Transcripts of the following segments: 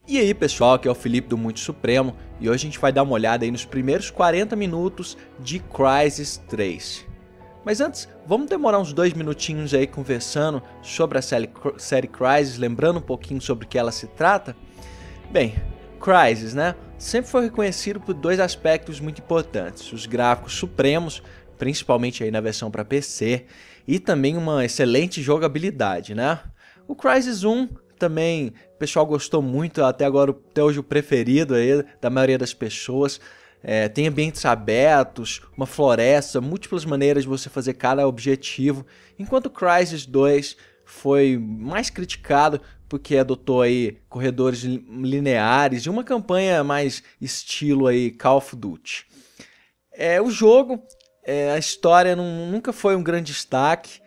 E aí pessoal, aqui é o Felipe do Muito Supremo e hoje a gente vai dar uma olhada aí nos primeiros 40 minutos de Crysis 3. Mas antes, vamos demorar uns 2 minutinhos aí conversando sobre a série Crysis, lembrando um pouquinho sobre o que ela se trata. Bem, Crysis, né, sempre foi reconhecido por 2 aspectos muito importantes: os gráficos supremos, principalmente aí na versão para PC, e também uma excelente jogabilidade, né? O Crysis 1 também o pessoal gostou muito, até hoje o preferido aí da maioria das pessoas. Tem ambientes abertos, uma floresta, múltiplas maneiras de você fazer cada objetivo, enquanto o Crysis 2 foi mais criticado porque adotou aí corredores lineares e uma campanha mais estilo aí Call of Duty. O jogo, a história nunca foi um grande destaque.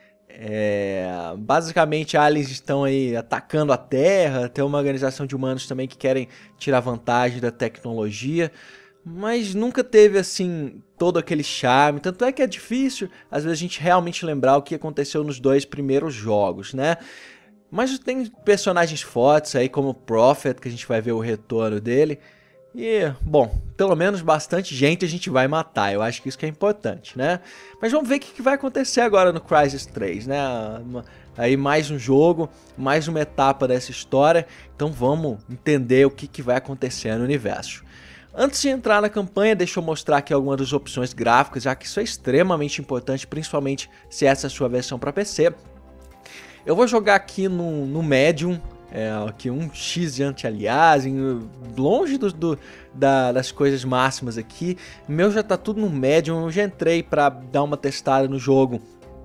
Basicamente aliens estão aí atacando a Terra, tem uma organização de humanos também que querem tirar vantagem da tecnologia, mas nunca teve assim todo aquele charme, tanto é que é difícil às vezes a gente realmente lembrar o que aconteceu nos 2 primeiros jogos, né? Mas tem personagens fortes aí como o Prophet, que a gente vai ver o retorno dele. E, bom, pelo menos bastante gente a gente vai matar, eu acho que isso que é importante, né? Mas vamos ver o que vai acontecer agora no Crysis 3, né? Aí mais um jogo, mais uma etapa dessa história, então vamos entender o que vai acontecer no universo. Antes de entrar na campanha, deixa eu mostrar aqui algumas das opções gráficas, já que isso é extremamente importante, principalmente se essa é a sua versão para PC. Eu vou jogar aqui no Medium, aqui um X de anti-aliasing, longe das coisas máximas aqui. O meu já tá tudo no Medium, eu já entrei para dar uma testada no jogo.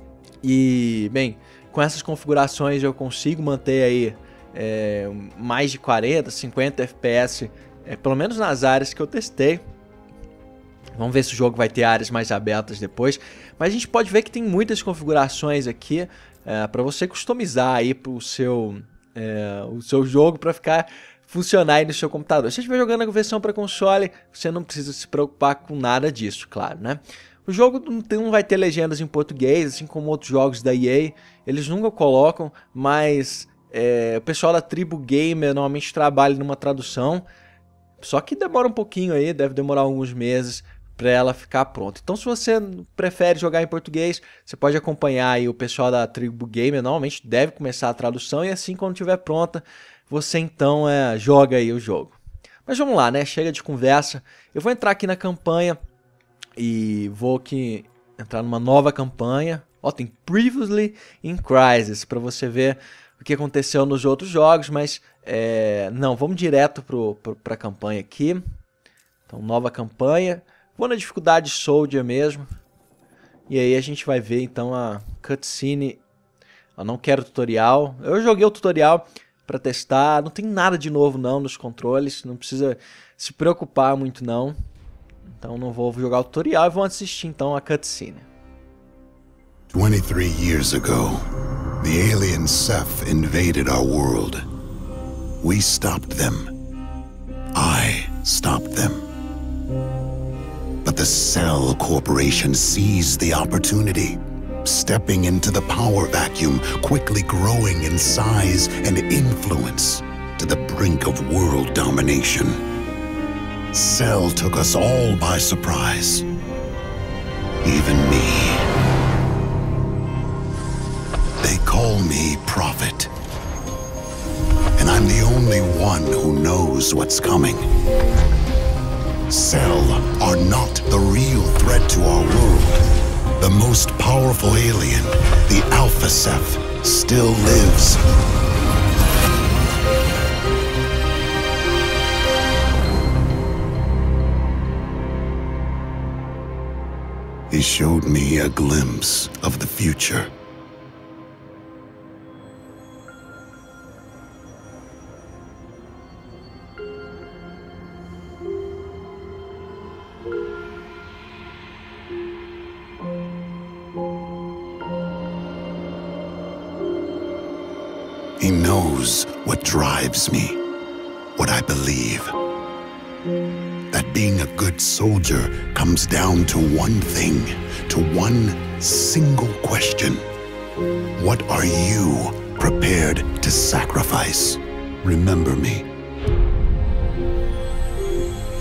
E, bem, com essas configurações eu consigo manter aí mais de 40, 50 FPS, pelo menos nas áreas que eu testei. Vamos ver se o jogo vai ter áreas mais abertas depois. Mas a gente pode ver que tem muitas configurações aqui para você customizar aí o seu jogo para funcionar aí no seu computador. Se você estiver jogando a versão para console, você não precisa se preocupar com nada disso, claro, né? O jogo não vai ter legendas em português, assim como outros jogos da EA, eles nunca colocam, mas o pessoal da Tribo Gamer normalmente trabalha numa tradução, só que demora um pouquinho aí, deve demorar alguns meses para ela ficar pronta. Então, se você prefere jogar em português, você pode acompanhar aí o pessoal da Tribo Gamer, normalmente deve começar a tradução e assim quando estiver pronta, você então joga aí o jogo. Mas vamos lá, né? Chega de conversa. Eu vou entrar aqui na campanha e vou aqui entrar numa nova campanha. Ó, tem Previously in Crysis para você ver o que aconteceu nos outros jogos, mas não, vamos direto para a campanha aqui. Então, nova campanha. Vou na dificuldade Soldier mesmo. E aí a gente vai ver então a cutscene. Eu não quero tutorial. Eu joguei o tutorial para testar. Não tem nada de novo não nos controles. Não precisa se preocupar muito não. Então não vou jogar o tutorial e vou assistir então a cutscene. 23 years ago, the alien Ceph invaded our world. We stopped them. I stopped them. But the Cell Corporation seized the opportunity, stepping into the power vacuum, quickly growing in size and influence to the brink of world domination. Cell took us all by surprise, even me. They call me Prophet, and I'm the only one who knows what's coming. Cell are not the real threat to our world. The most powerful alien, the Alpha Ceph, still lives. He showed me a glimpse of the future. He knows what drives me, what I believe. That being a good soldier comes down to one thing, to one single question. What are you prepared to sacrifice? Remember me.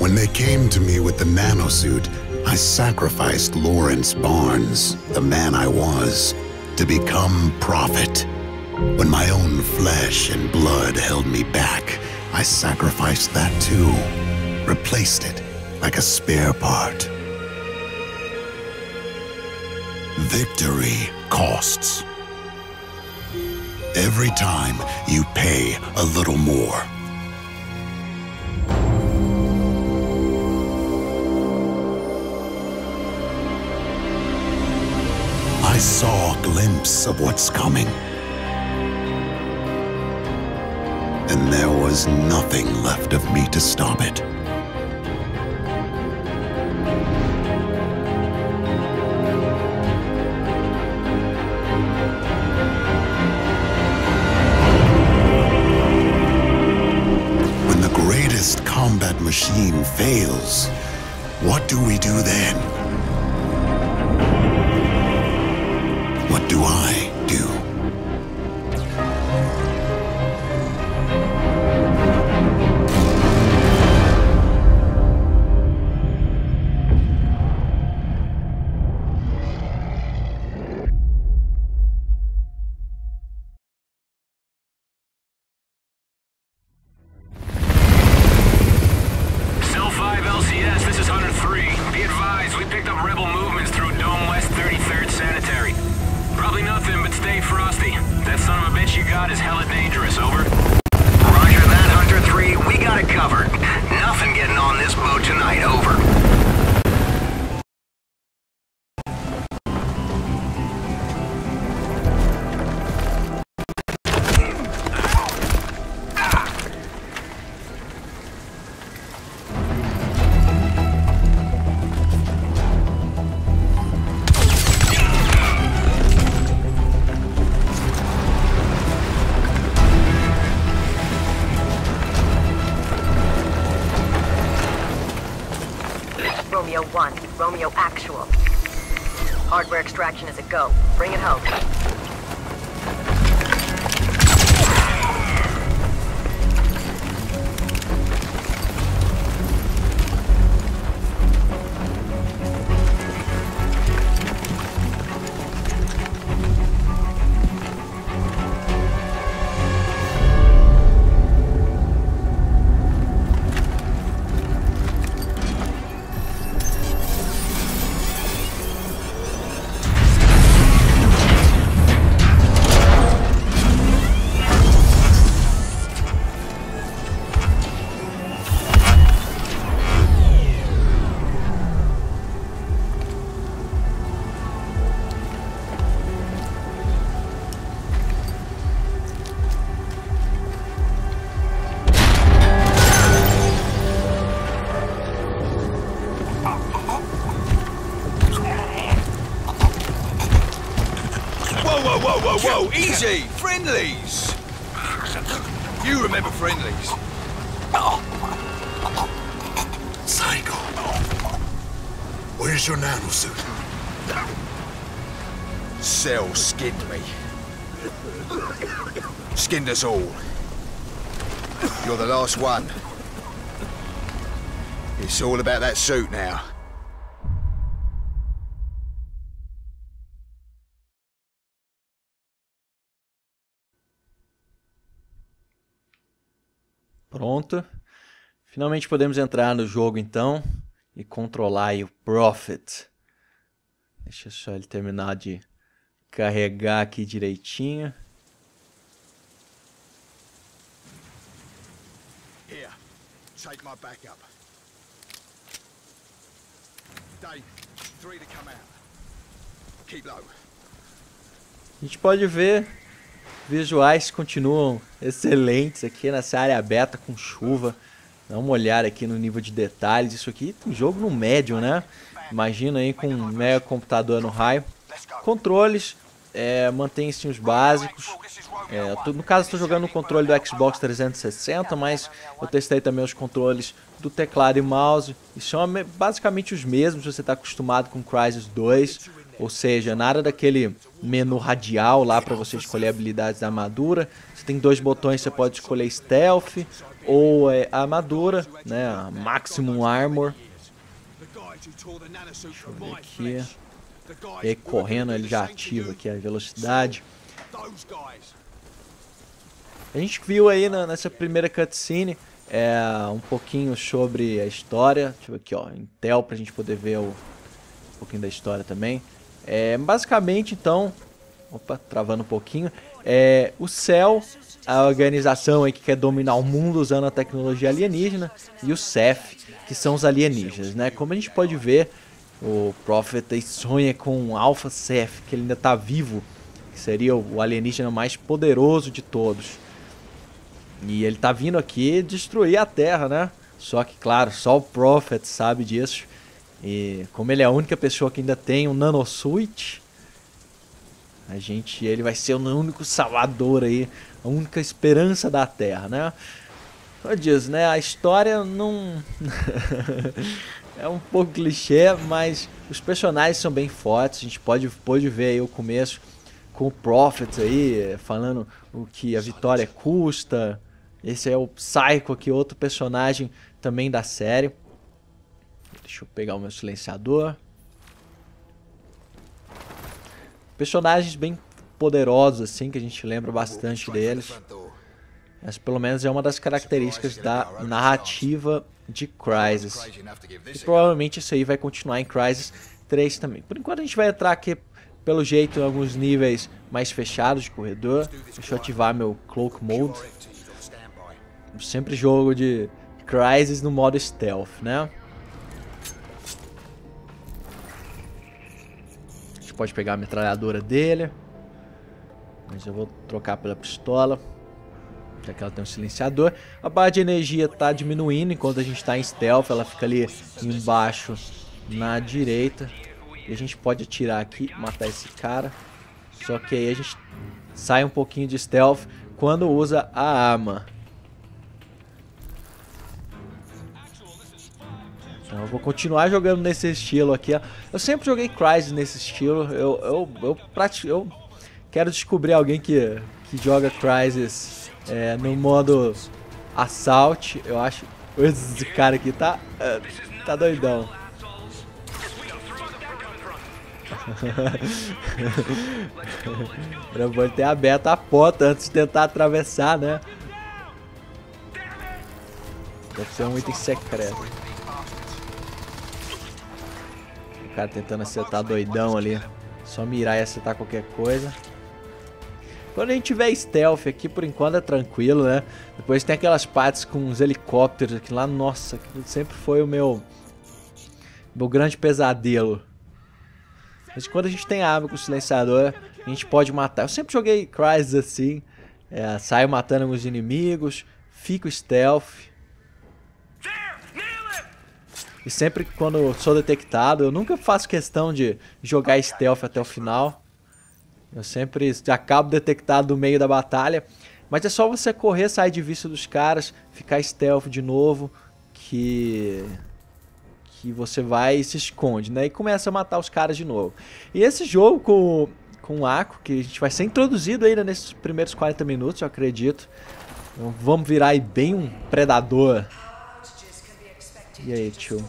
When they came to me with the nanosuit, I sacrificed Lawrence Barnes, the man I was, to become Prophet. When my own flesh and blood held me back, I sacrificed that too. Replaced it like a spare part. Victory costs. Every time you pay a little more. I saw a glimpse of what's coming. And there was nothing left of me to stop it. When the greatest combat machine fails, what do we do then? What do I do? Cell 5 LCS, this is Hunter 3. Be advised, we picked up rebel movements through Dome West 33rd Sanitary. Probably nothing, but stay frosty. That son of a bitch you got is hella dangerous, over. Roger that, Hunter 3. We got it covered. Nothing getting on this boat tonight, over. Romeo 1, Romeo Actual. Hardware extraction is a go. Bring it home. Whoa, easy! Friendlies! You remember friendlies? Psycho. Where's your nanosuit? Cell skinned me. Skinned us all. You're the last one. It's all about that suit now. Pronto. Finalmente podemos entrar no jogo então e controlar aí o Prophet. Deixa só ele terminar de carregar aqui direitinho. Here, take my backup. Dave, 3 to come out. Keep low. A gente pode ver, visuais continuam excelentes aqui nessa área aberta com chuva. Dá uma olhada aqui no nível de detalhes. Isso aqui tem jogo no médio, né? Imagina aí com um mega computador no raio. Controles, mantém-se os básicos. No caso estou jogando no controle do Xbox 360, mas eu testei também os controles do teclado e mouse. E são basicamente os mesmos, se você está acostumado com Crysis 2. Ou seja, nada daquele menu radial lá para você escolher habilidades da armadura. Você tem 2 botões, você pode escolher Stealth ou a armadura, né, a Maximum Armor. Deixa eu ver aqui. E aí correndo ele já ativa aqui a velocidade. A gente viu aí nessa primeira cutscene um pouquinho sobre a história. Deixa eu ver aqui, ó, Intel, pra gente poder ver um pouquinho da história também. Basicamente, então, opa, travando um pouquinho, o Cell, a organização aí que quer dominar o mundo usando a tecnologia alienígena, e o Ceph, que são os alienígenas, né? Como a gente pode ver, o Prophet sonha com um Alpha Ceph, que ele ainda está vivo, que seria o alienígena mais poderoso de todos. E ele tá vindo aqui destruir a Terra, né? Só que, claro, só o Prophet sabe disso. E como ele é a única pessoa que ainda tem um nanosuit, ele vai ser o único salvador aí, a única esperança da Terra, né? Só diz, né? A história não é um pouco clichê, mas os personagens são bem fortes. A gente pode ver aí o começo com o Prophet aí falando o que a vitória custa. Esse é o Psycho aqui, outro personagem também da série. Deixa eu pegar o meu silenciador. Personagens bem poderosos assim, que a gente lembra bastante deles. Essa pelo menos é uma das características da narrativa de Crysis. E provavelmente isso aí vai continuar em Crysis 3 também. Por enquanto a gente vai entrar aqui, pelo jeito, em alguns níveis mais fechados de corredor. Deixa eu ativar meu Cloak Mode. Sempre jogo de Crysis no modo Stealth, né? A gente pode pegar a metralhadora dele. Mas eu vou trocar pela pistola, já que ela tem um silenciador. A barra de energia está diminuindo enquanto a gente está em Stealth. Ela fica ali embaixo na direita. E a gente pode atirar aqui, matar esse cara. Só que aí a gente sai um pouquinho de Stealth quando usa a arma. Então eu vou continuar jogando nesse estilo aqui, ó. Eu sempre joguei Crysis nesse estilo. Eu quero descobrir alguém que joga Crysis no modo Assault. Eu acho esse cara aqui tá doidão. Era bom ter aberto a porta antes de tentar atravessar, né? Deve ser um item secreto. O cara tentando acertar doidão ali. Só mirar e acertar qualquer coisa. Quando a gente tiver stealth aqui, por enquanto é tranquilo, né? Depois tem aquelas partes com os helicópteros aqui lá. Nossa, aquilo sempre foi o meu grande pesadelo. Mas quando a gente tem arma com o silenciador, a gente pode matar. Eu sempre joguei Crysis assim. Saio matando alguns inimigos, fico stealth. E sempre quando eu sou detectado, eu nunca faço questão de jogar stealth até o final. Eu sempre acabo detectado no meio da batalha. Mas é só você correr, sair de vista dos caras, ficar stealth de novo, que você vai e se esconde, né? E começa a matar os caras de novo. E esse jogo com o Akko, que a gente vai ser introduzido ainda nesses primeiros 40 minutos, eu acredito. Então, vamos virar aí bem um predador. E aí, tio?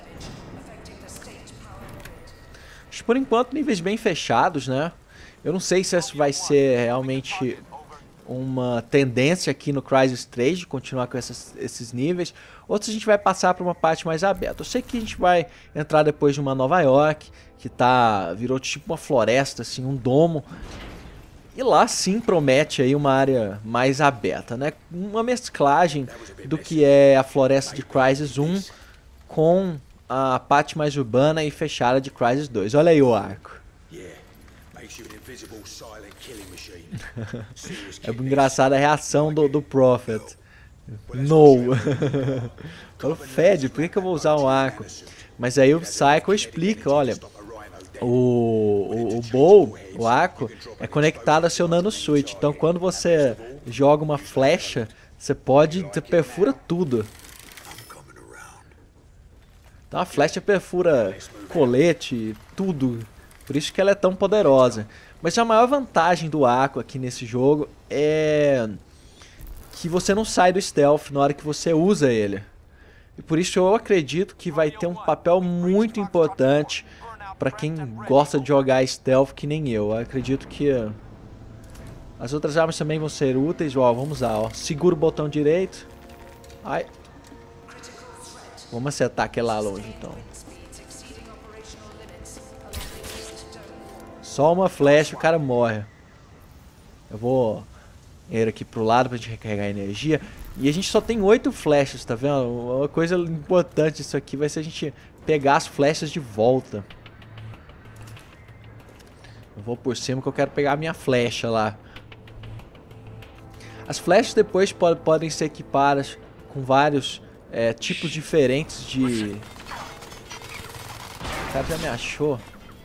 Acho que por enquanto níveis bem fechados, né? Eu não sei se isso vai ser realmente uma tendência aqui no Crysis 3 de continuar com esses níveis, ou se a gente vai passar para uma parte mais aberta. Eu sei que a gente vai entrar depois de uma Nova York, que virou tipo uma floresta, assim, um domo. E lá sim promete aí uma área mais aberta, né? Uma mesclagem do que é a floresta de Crysis 1 com a parte mais urbana e fechada de Crysis 2. Olha aí o arco. É engraçada a reação do Prophet. No. Falou, Fed, por que eu vou usar um arco? Mas aí o Psycho explica, olha, o bow, o arco, é conectado a seu nanosuit. Então quando você joga uma flecha, você perfura tudo. Então a flecha perfura colete, tudo Por isso que ela é tão poderosa. Mas a maior vantagem do Aqua aqui nesse jogo é que você não sai do stealth na hora que você usa ele. E por isso eu acredito que vai ter um papel muito importante para quem gosta de jogar stealth que nem eu. Eu acredito que as outras armas também vão ser úteis. Ó, vamos lá, ó. Segura o botão direito. Ai. Vamos acertar aquele lá longe, então. Só uma flecha, o cara morre. Eu vou ir aqui pro lado pra gente recarregar a energia. E a gente só tem 8 flechas, tá vendo? Uma coisa importante disso aqui vai ser a gente pegar as flechas de volta. Eu vou por cima que eu quero pegar a minha flecha lá. As flechas depois podem ser equipadas com vários tipos diferentes de... O cara já me achou.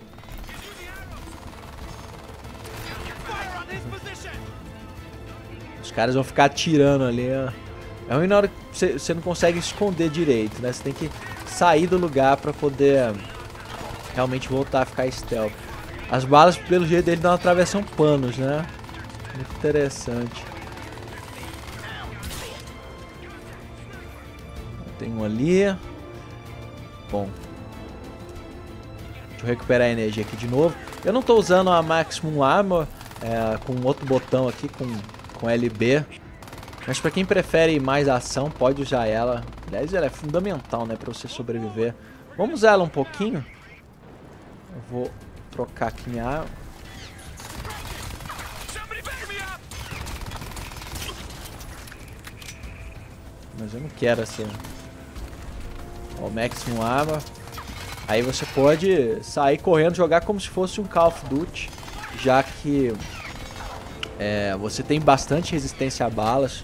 Os caras vão ficar atirando ali, ó. É ruim na hora que você não consegue esconder direito, né? Você tem que sair do lugar pra poder realmente voltar a ficar stealth. As balas, pelo jeito dele, não atravessam panos, né? Muito interessante. Tem um ali. Bom. Deixa eu recuperar a energia aqui de novo. Eu não tô usando a Maximum Armor com outro botão aqui, com LB. Mas pra quem prefere mais ação, pode usar ela. Aliás, ela é fundamental, né, pra você sobreviver. Vamos usar ela um pouquinho. Eu vou trocar aqui minha arma. Mas eu não quero assim. Ó, o Maximum Armor. Aí você pode sair correndo, jogar como se fosse um Call of Duty. Já que você tem bastante resistência a balas.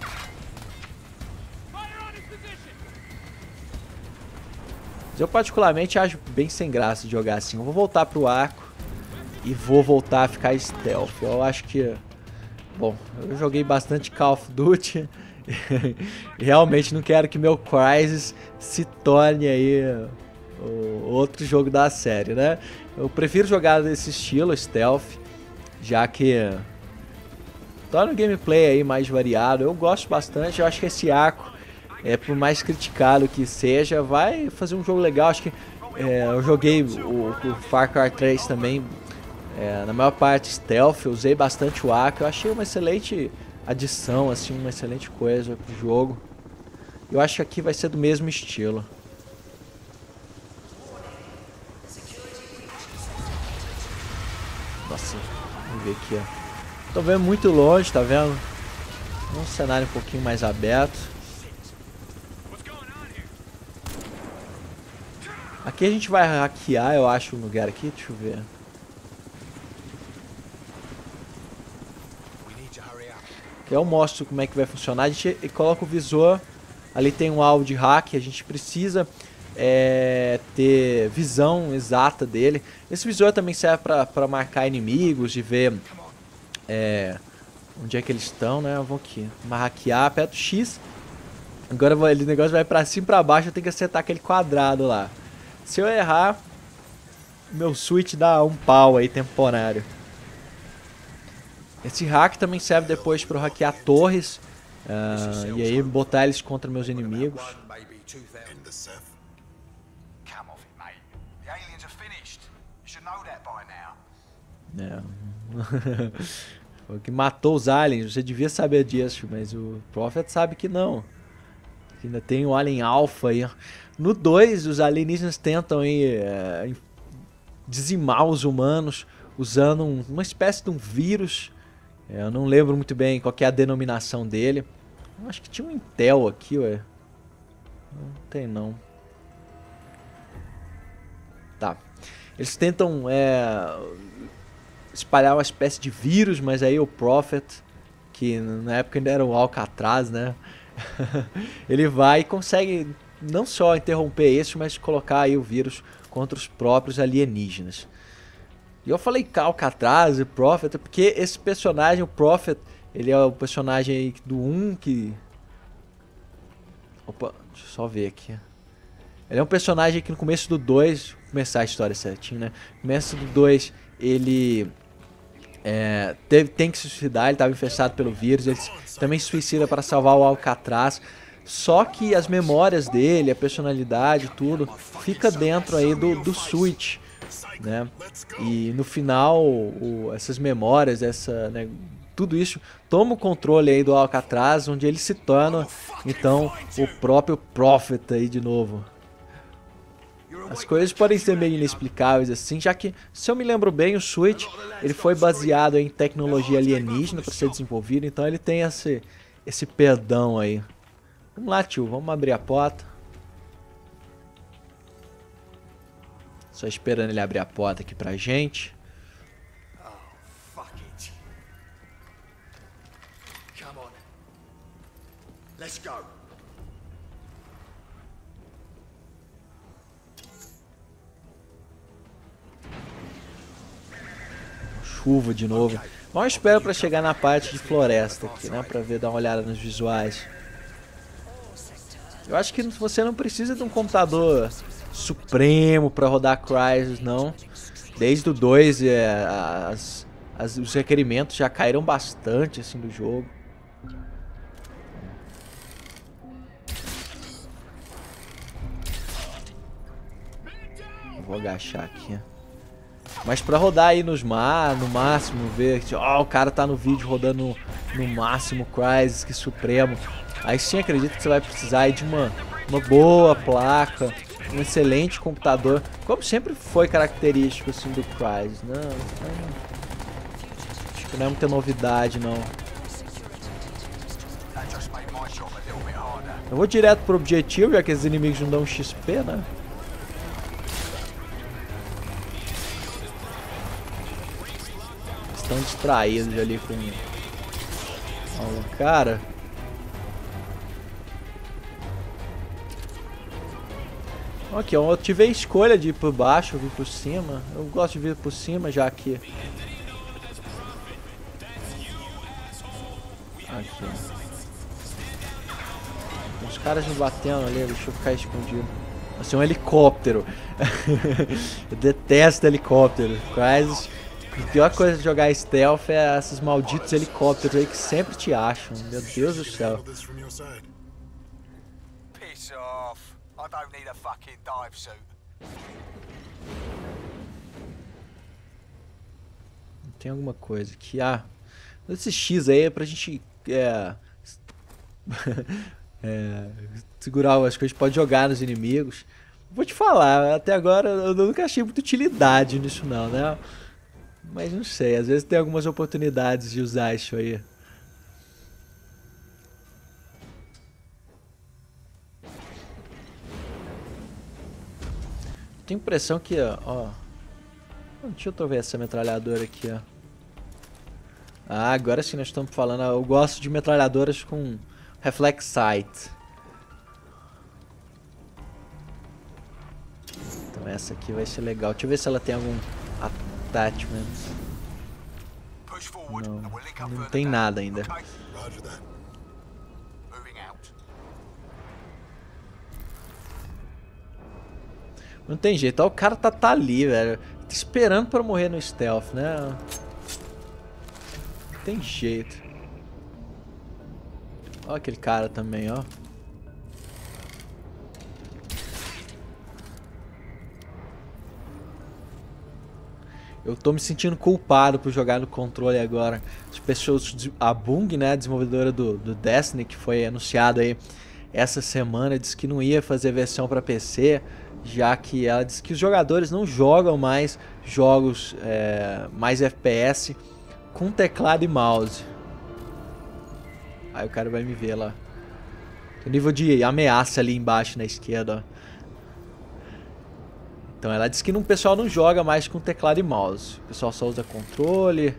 Eu particularmente acho bem sem graça de jogar assim. Eu vou voltar pro arco e vou voltar a ficar stealth. Eu acho que... Bom, eu joguei bastante Call of Duty. E realmente não quero que meu Crysis se torne aí o outro jogo da série, né? Eu prefiro jogar desse estilo, stealth, já que torna o gameplay aí mais variado. Eu gosto bastante, eu acho que esse arco, por mais criticado que seja, vai fazer um jogo legal. Acho que eu joguei o Far Cry 3 também, na maior parte stealth, eu usei bastante o arco. Eu achei uma excelente adição, assim, uma excelente coisa pro jogo. Eu acho que aqui vai ser do mesmo estilo. Nossa, vamos ver aqui, ó. Tô vendo muito longe, tá vendo? Um cenário um pouquinho mais aberto. Aqui a gente vai hackear, eu acho, um lugar aqui. Deixa eu ver. Aqui eu mostro como é que vai funcionar. A gente coloca o visor. Ali tem um alvo de hack. A gente precisa ter visão exata dele. Esse visor também serve para marcar inimigos e ver onde é que eles estão, né? Eu vou aqui, hackear, aperto X. Agora o negócio vai pra cima e pra baixo. Eu tenho que acertar aquele quadrado lá. Se eu errar, meu switch dá um pau aí temporário. Esse hack também serve depois para hackear torres e aí botar eles contra meus inimigos. O que matou os aliens, você devia saber disso, mas o Prophet sabe que não. Ainda tem o Alien Alpha aí. No 2, os alienígenas tentam aí, dizimar os humanos usando uma espécie de um vírus. Eu não lembro muito bem qual que é a denominação dele. Eu acho que tinha um Intel aqui, ué. Não tem não. Tá. Eles tentam espalhar uma espécie de vírus, mas aí o Prophet, que na época ainda era o Alcatraz, né? Ele vai e consegue não só interromper isso, mas colocar aí o vírus contra os próprios alienígenas. E eu falei Alcatraz e Prophet porque esse personagem, o Prophet, ele é o personagem aí do 1 que... Opa, deixa eu só ver aqui. Ele é um personagem que no começo do 2, vou começar a história certinho, né? No começo do 2, ele tem que se suicidar, ele estava infestado pelo vírus, ele também se suicida para salvar o Alcatraz. Só que as memórias dele, a personalidade, tudo, fica dentro aí do Switch, né? E no final, essas memórias, né, tudo isso toma o controle aí do Alcatraz, onde ele se torna, então, o próprio Prophet aí de novo. As coisas podem ser meio inexplicáveis assim, já que, se eu me lembro bem, o Switch ele foi baseado em tecnologia alienígena para ser desenvolvido, então ele tem esse perdão aí. Vamos lá, tio, vamos abrir a porta. Só esperando ele abrir a porta aqui pra gente. Fuck it. Come on. Let's go. Chuva de novo. Mal espero pra chegar na parte de floresta aqui, né? Pra ver, dar uma olhada nos visuais. Eu acho que você não precisa de um computador supremo para rodar Crysis, não. Desde o 2, os requerimentos já caíram bastante assim do jogo. Vou agachar aqui. Mas para rodar aí no máximo, ver que o cara tá no vídeo rodando no máximo Crysis, que supremo. Aí sim acredito que você vai precisar aí de uma boa placa, um excelente computador, como sempre foi característico assim do Crysis. Acho que não é muita novidade não. Eu vou direto pro objetivo, já que esses inimigos não dão XP, né? Estão distraídos ali com o cara. Ok, eu tive a escolha de ir por baixo ou vir por cima. Eu gosto de vir por cima, já que... Aqui. Tem uns caras me batendo ali, deixa eu ficar escondido. Assim, um helicóptero. Eu detesto helicóptero. Crysis, a pior coisa de jogar stealth é esses malditos helicópteros aí que sempre te acham. Meu Deus do céu. Piss off. I don't need a fucking dive suit. Tem alguma coisa aqui. Esse X aí é pra gente segurar as coisas que a gente pode jogar nos inimigos. Vou te falar, até agora eu nunca achei muita utilidade nisso não, né? Mas não sei, às vezes tem algumas oportunidades de usar isso aí. Tenho impressão que, ó... Deixa eu ver essa metralhadora aqui, ó. Ah, agora sim nós estamos falando. Eu gosto de metralhadoras com reflex sight. Então essa aqui vai ser legal. Deixa eu ver se ela tem algum attachment. Não tem nada ainda. Não tem jeito, ó, o cara tá ali, velho. Tá esperando pra morrer no stealth, né? Não tem jeito. Ó aquele cara também, ó. Eu tô me sentindo culpado por jogar no controle agora. As pessoas, a Bungie, né, desenvolvedora do Destiny, que foi anunciado aí essa semana, disse que não ia fazer versão pra PC, já que ela disse que os jogadores não jogam mais jogos mais FPS com teclado e mouse. Aí o cara vai me ver lá. Tem nível de ameaça ali embaixo na esquerda, ó. Então ela disse que o pessoal não joga mais com teclado e mouse. O pessoal só usa controle.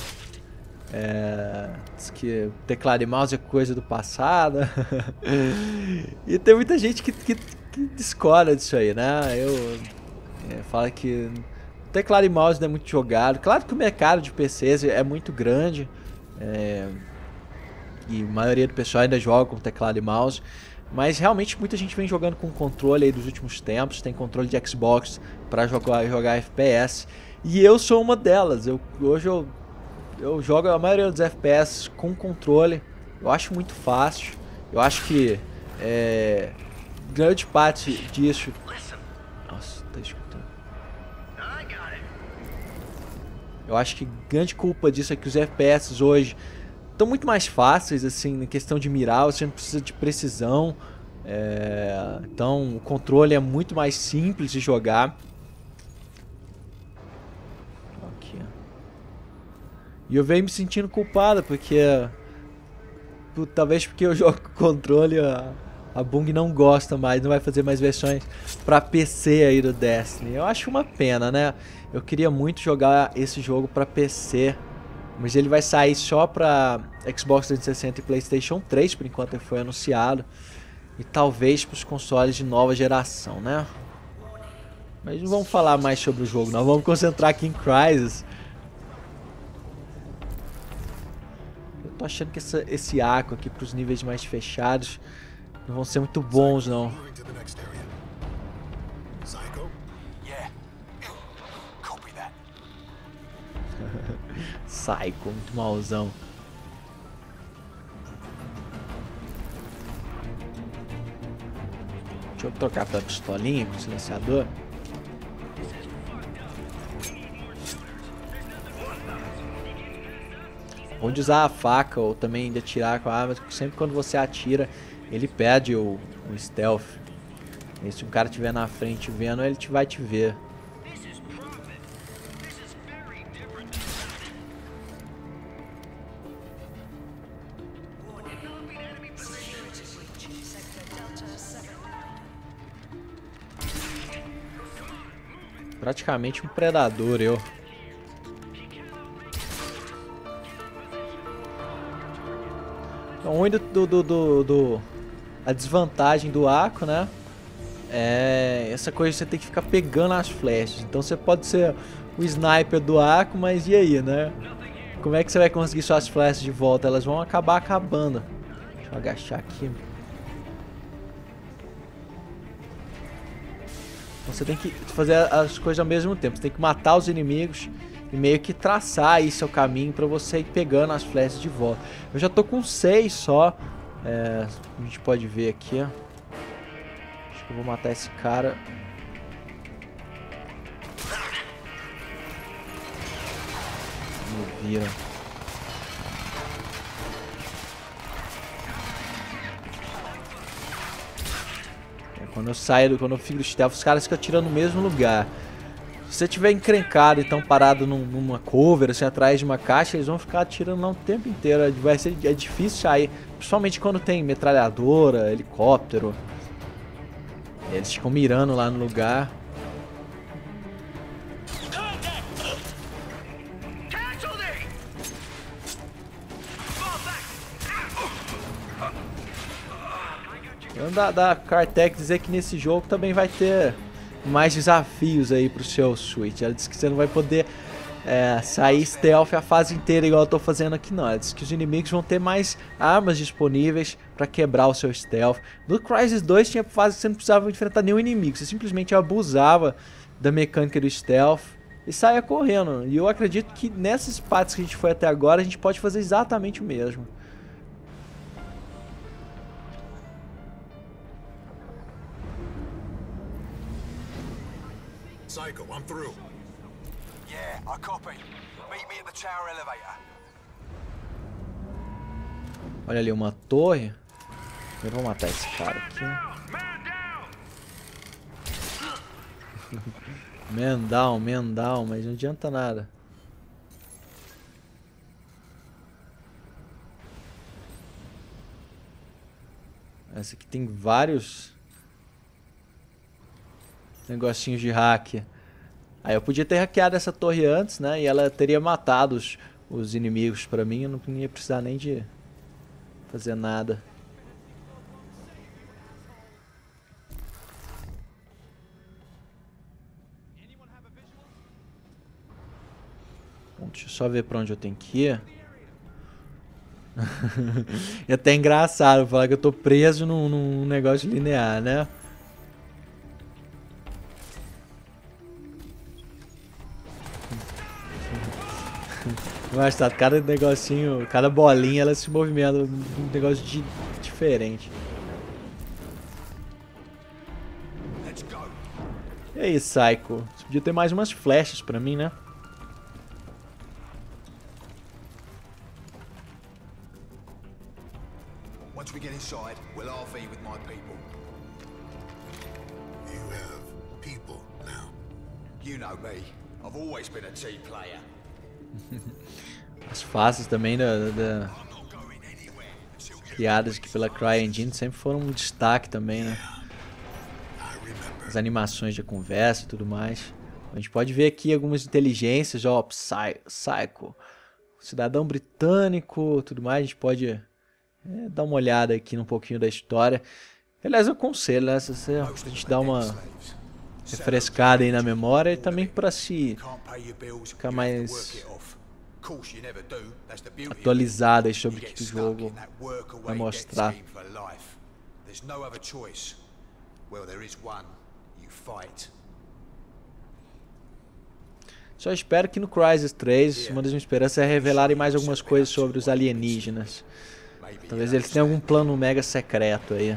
Diz que teclado e mouse é coisa do passado. E tem muita gente que discorda disso aí, né? Fala que teclado e mouse não é muito jogado. Claro que o mercado de PCs é muito grande. E a maioria do pessoal ainda joga com teclado e mouse. Mas realmente muita gente vem jogando com controle aí dos últimos tempos. Tem controle de Xbox para jogar FPS. E eu sou uma delas. Hoje eu jogo a maioria dos FPS com controle. Eu acho muito fácil. Eu acho que grande parte disso... Nossa, tá escutando. Eu acho que grande culpa disso é que os FPS hoje estão muito mais fáceis, assim, na questão de mirar. Você não precisa de precisão. Então o controle é muito mais simples de jogar. Aqui. E eu venho me sentindo culpado porque talvez porque eu jogo com controle, a Bung não gosta mais, não vai fazer mais versões pra PC aí do Destiny. Eu acho uma pena, né? Eu queria muito jogar esse jogo pra PC, mas ele vai sair só pra Xbox 360 e PlayStation 3 por enquanto ele foi anunciado. E talvez para os consoles de nova geração, né? Mas não vamos falar mais sobre o jogo, não. Vamos concentrar aqui em Crysis. Eu tô achando que esse arco aqui para os níveis mais fechados não vão ser muito bons, não. Psycho, muito mauzão. Deixa eu trocar pra pistolinha com silenciador. Pode usar a faca ou também ainda atirar com a arma. Sempre quando você atira, ele perde o stealth. E se um cara estiver na frente vendo, ele vai te ver. Praticamente um predador, eu. Então, ruim a desvantagem do arco, né? É essa coisa de você tem que ficar pegando as flechas. Então você pode ser o sniper do arco, mas e aí, né? Como é que você vai conseguir suas flechas de volta? Elas vão acabar acabando. Deixa eu agachar aqui. Você tem que fazer as coisas ao mesmo tempo. Você tem que matar os inimigos e meio que traçar aí seu caminho pra você ir pegando as flechas de volta. Eu já tô com 6 só. A gente pode ver aqui, ó. Acho que eu vou matar esse cara. Me viram. Quando eu fico do stealth, os caras ficam atirando no mesmo lugar. Se você tiver encrencado e tão parado numa cover, assim, atrás de uma caixa, eles vão ficar atirando lá o tempo inteiro. É difícil sair, principalmente quando tem metralhadora, helicóptero. Eles ficam mirando lá no lugar. Da Crytek dizer que nesse jogo também vai ter mais desafios aí pro seu Switch. Ela disse que você não vai poder sair stealth a fase inteira igual eu tô fazendo aqui, não. Ela disse que os inimigos vão ter mais armas disponíveis pra quebrar o seu stealth. No Crysis 2 tinha fase que você não precisava enfrentar nenhum inimigo, você simplesmente abusava da mecânica do stealth e saia correndo. E eu acredito que nessas partes que a gente foi até agora a gente pode fazer exatamente o mesmo. Psycho, I'm through. Yeah, I copy. Meet me at the tower elevator. Olha ali uma torre. Eu vou matar esse cara aqui. Man down, mas não adianta nada. Essa aqui tem vários negocinhos de hack. Aí eu podia ter hackeado essa torre antes, né? E ela teria matado os inimigos pra mim. Eu não ia precisar nem de fazer nada. Bom, deixa eu só ver pra onde eu tenho que ir. É até engraçado falar que eu tô preso num negócio linear, né? Mas tá, cada negocinho, cada bolinha ela se movimenta, um negócio diferente. E aí, Psycho? Você podia ter mais umas flechas pra mim, né? Once we get inside, we'll RV with my people. You have people now. You know me. I've always been a team player. As faces também criadas aqui pela CryEngine sempre foram um destaque também, né? As animações de conversa e tudo mais. A gente pode ver aqui algumas inteligências, ó, Psycho, cidadão britânico, tudo mais. A gente pode dar uma olhada aqui um pouquinho da história. Aliás, eu aconselho, né? Se a gente dá uma refrescada aí na memória e também para se ficar mais atualizado aí sobre o que o jogo vai mostrar. Só espero que no Crysis 3, uma das minhas esperanças é revelarem mais algumas coisas sobre os alienígenas. Talvez eles tenham algum plano mega secreto aí.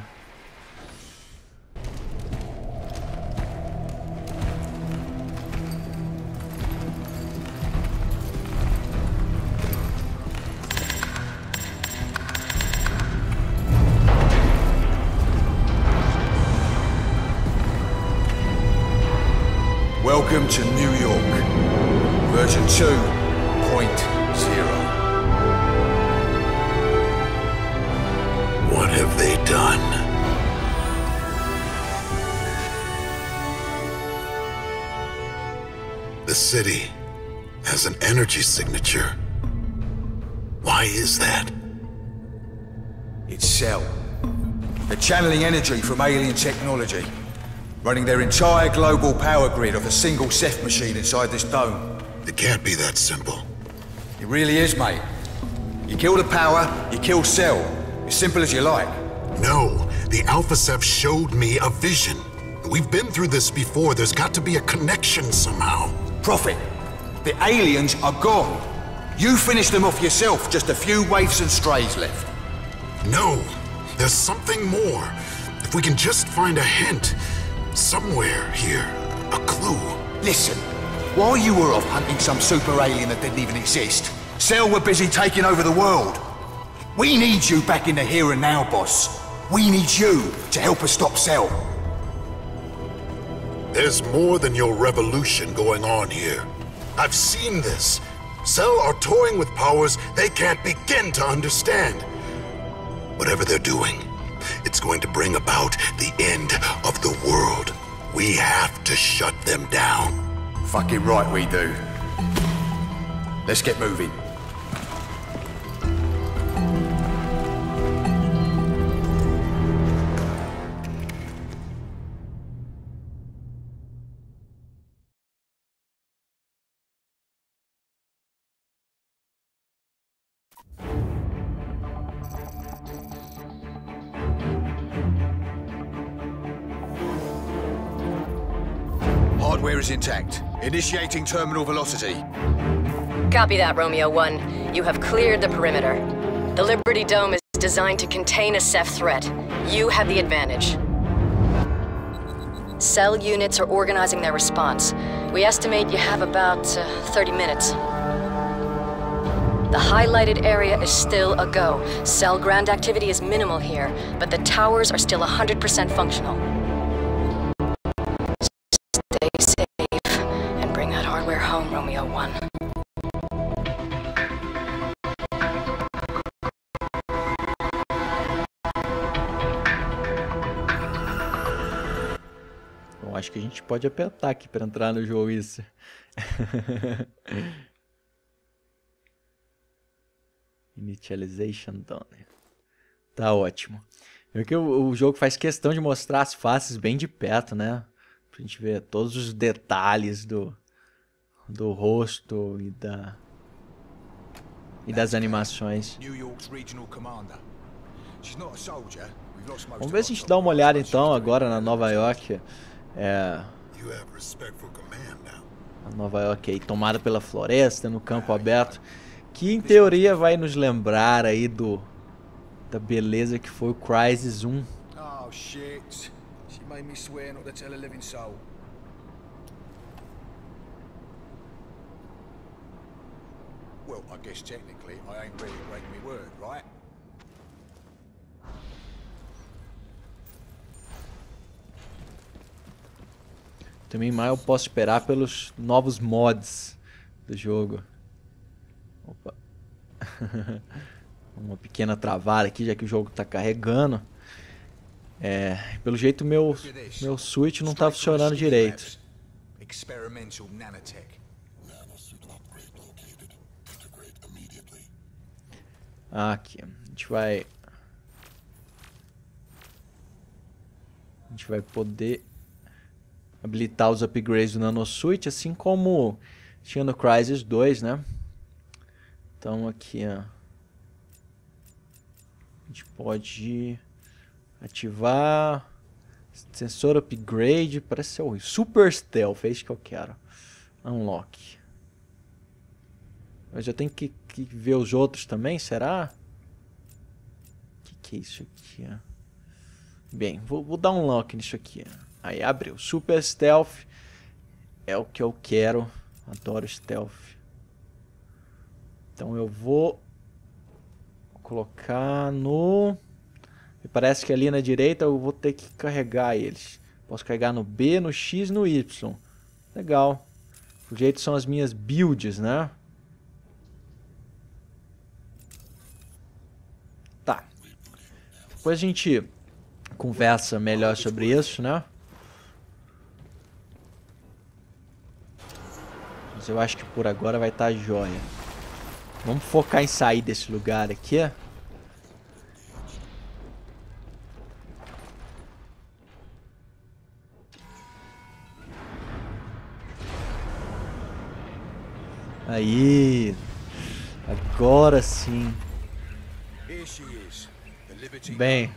Welcome to New York, version 2.0. What have they done? The city has an energy signature. Why is that? It's Cell. They're channeling energy from alien technology, running their entire global power grid off a single Ceph machine inside this dome. It can't be that simple. It really is, mate. You kill the power, you kill Cell. As simple as you like. No, the Alpha Ceph showed me a vision. We've been through this before. There's got to be a connection somehow. Prophet, the aliens are gone. You finished them off yourself, just a few waifs and strays left. No, there's something more. If we can just find a hint. Somewhere here, a clue. Listen, while you were off hunting some super alien that didn't even exist, Cell were busy taking over the world. We need you back in the here and now, boss. We need you to help us stop Cell. There's more than your revolution going on here. I've seen this. Cell are toying with powers they can't begin to understand. Whatever they're doing, it's going to bring about the end of the world. We have to shut them down. Fucking right we do. Let's get moving. Hardware is intact. Initiating terminal velocity. Copy that, Romeo 1. You have cleared the perimeter. The Liberty Dome is designed to contain a Ceph threat. You have the advantage. Cell units are organizing their response. We estimate you have about 30 minutes. The highlighted area is still a go. Cell ground activity is minimal here, but the towers are still 100% functional. Stay safe and bring that hardware home, Romeo 1. Bom, acho que a gente pode apertar aqui para entrar no jogo isso. Initialization done. Tá ótimo. É que o jogo faz questão de mostrar as faces bem de perto, né? Pra gente ver todos os detalhes do rosto e das animações. Vamos ver se a gente dá uma olhada então agora na Nova York. A Nova York aí tomada pela floresta, no campo aberto. Que em teoria vai nos lembrar aí da beleza que foi o Crysis 1. Oh shit. She made me swear not to tell a living soul. Well, I guess technically I ain't really breaking my word, right? Também mais eu posso esperar pelos novos mods do jogo. Opa. Uma pequena travada aqui, já que o jogo está carregando. Pelo jeito meu Switch não está funcionando direito. Experimental nanotech. Aqui, a gente vai poder habilitar os upgrades do NanoSwitch, assim como tinha no Crysis 2, né? Então aqui, ó, a gente pode ativar sensor upgrade, parece ser o Super Stealth, é isso que eu quero. Unlock. Mas eu tenho que ver os outros também, será? O que é isso aqui, ó? Bem, vou dar um unlock nisso aqui, ó. Aí abriu. Super Stealth é o que eu quero. Adoro Stealth. Então eu vou colocar no... Me parece que ali na direita eu vou ter que carregar eles. Posso carregar no B, no X e no Y. Legal. O jeito são as minhas builds, né? Tá. Depois a gente conversa melhor sobre isso, né? Mas eu acho que por agora vai estar jóia. Vamos focar em sair desse lugar aqui. Aí. Agora sim. Bem.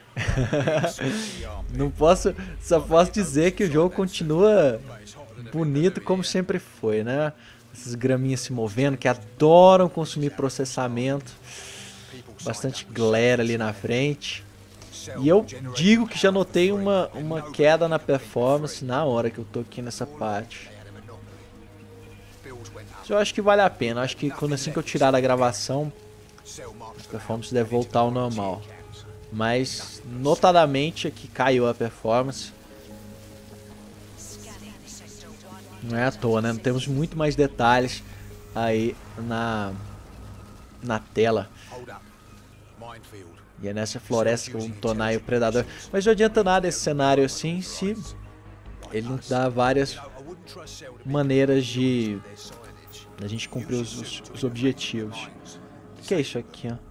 Não posso, só posso dizer que o jogo continua bonito como sempre foi, né? Essas graminhas se movendo que adoram consumir processamento. Bastante glare ali na frente. E eu digo que já notei uma queda na performance na hora que eu tô aqui nessa parte. Eu acho que vale a pena. Acho que quando assim que eu tirar da gravação, a performance deve voltar ao normal. Mas notadamente aqui caiu a performance. Não é à toa, né? Temos muito mais detalhes aí na tela. E é nessa floresta que eu vou tornar o predador. Mas não adianta nada esse cenário assim se ele não dá várias maneiras de a gente cumprir os objetivos. O que é isso aqui, ó?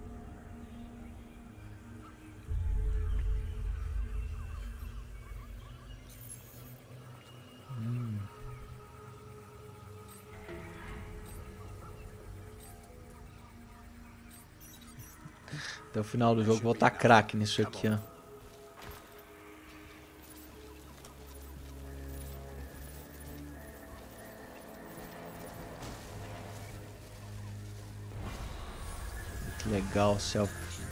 Até o final do jogo vou estar craque nisso aqui, ó. Que legal o céu.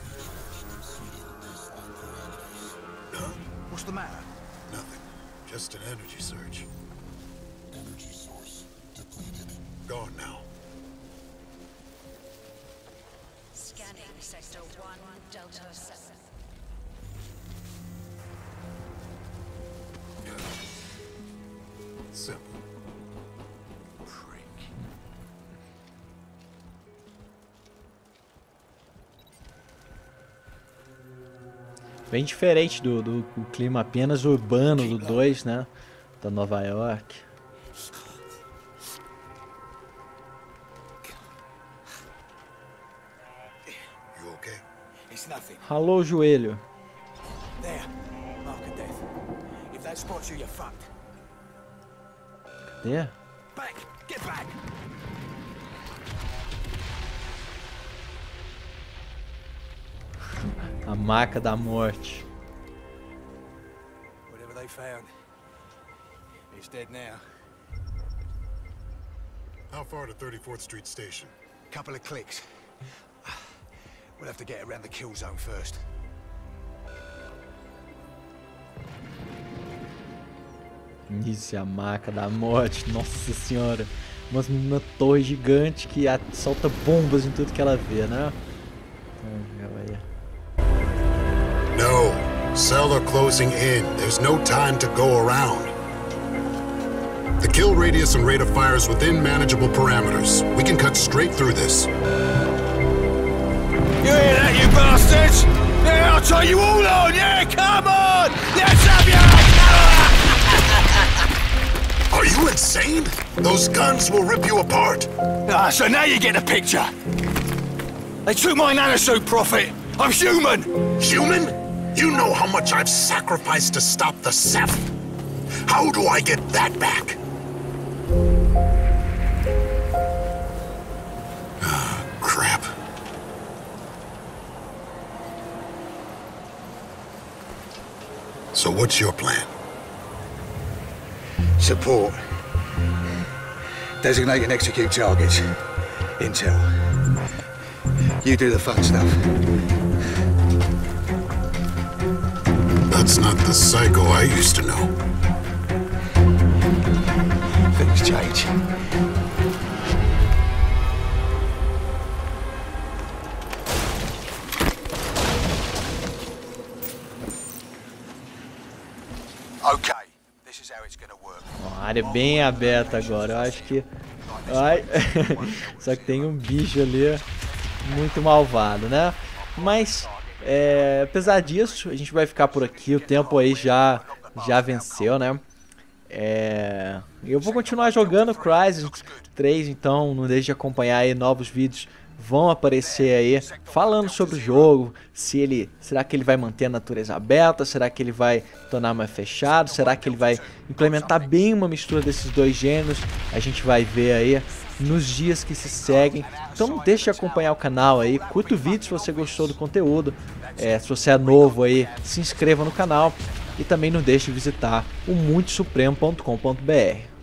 What's the matter? Nothing. Just an energy surge. Energy source depleted. Gone now. Scanning Sector 1, Delta 7. Simple. Bem diferente do clima apenas urbano do 2, né? Da Nova York. You okay? It's nothing. Ralou o joelho. There. Mark of death. If that spots you, you're fucked. Cadê? Back! Get back! A marca da morte. Whatever they found, it's dead now. How far to 34th Street Station? couple of clicks. We'll have to get around the kill zone first. Isso é a marca da morte, nossa senhora. Uma torre gigante que solta bombas em tudo que ela vê, né? No, cell are closing in. There's no time to go around. The kill radius and rate of fire is within manageable parameters. We can cut straight through this. You hear that, you bastards? Yeah, I'll tie you all on! Yeah, come on! Let's have you! Are you insane? Those guns will rip you apart. Ah, so now you get the picture. They took my nanosuit, Prophet. I'm human! Human? You know how much I've sacrificed to stop the Ceph. How do I get that back? Ah, crap. So what's your plan? Support. Designate and execute targets. Intel. You do the fun stuff. That's not the Psycho I used to know. Things change. Okay, this is how it's gonna work. A área é bem aberta agora, eu acho que... Ai. Só que tem um bicho ali muito malvado, né? Mas, apesar disso, a gente vai ficar por aqui. O tempo aí já venceu, né? Eu vou continuar jogando Crysis 3, então não deixe de acompanhar aí, novos vídeos vão aparecer aí falando sobre o jogo, será que ele vai manter a natureza aberta, será que ele vai tornar mais fechado, será que ele vai implementar bem uma mistura desses dois gêneros, a gente vai ver aí nos dias que se seguem. Então não deixe de acompanhar o canal aí, curta o vídeo se você gostou do conteúdo, se você é novo aí, se inscreva no canal e também não deixe de visitar o MultiSupremo.com.br.